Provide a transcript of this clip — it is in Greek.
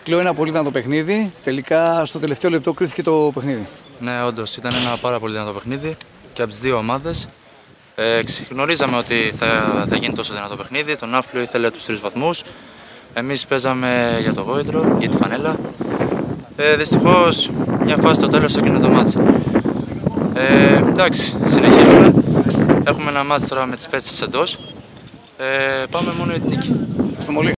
Κύκλο, ένα πολύ δυνατό παιχνίδι. Τελικά στο τελευταίο λεπτό κρίθηκε το παιχνίδι. Ναι, όντως ήταν ένα πάρα πολύ δυνατό παιχνίδι και από τις δύο ομάδες. Γνωρίζαμε ότι θα γίνει τόσο δυνατό παιχνίδι. Το Ναύπλιο ήθελε τους 3 βαθμούς. Εμείς παίζαμε για το γόητρο, για τη φανέλα. Δυστυχώς, μια φάση στο τέλος έγινε το μάτς. Εντάξει, συνεχίζουμε. Έχουμε ένα μάτς τώρα με τις Πέτσες εντός. Πάμε μόνο για την νίκη. Ευχαριστώ πολύ.